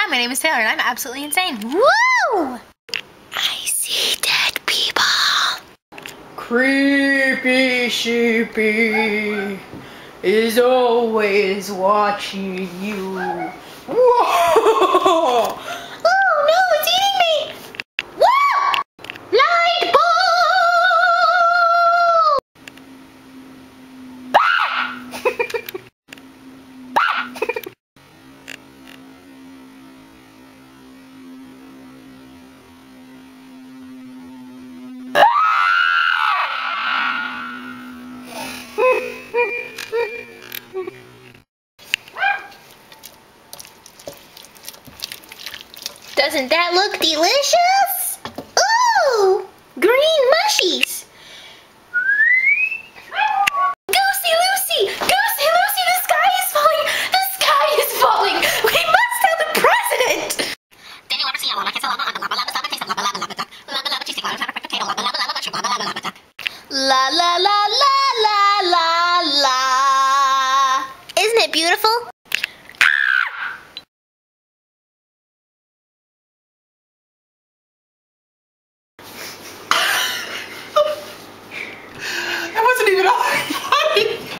Hi, my name is Taylor and I'm absolutely insane. Woo! I see dead people. Creepy sheepy is always watching you. Whoa! Oh no, it's eating me! Whoa! Light bulb! Doesn't that look delicious? Ooh! Green mushies! Goosey Lucy! Goosey Lucy, the sky is falling! The sky is falling! We must tell the president! Did you ever see a la la la la la la la? Isn't it beautiful? That wasn't even on.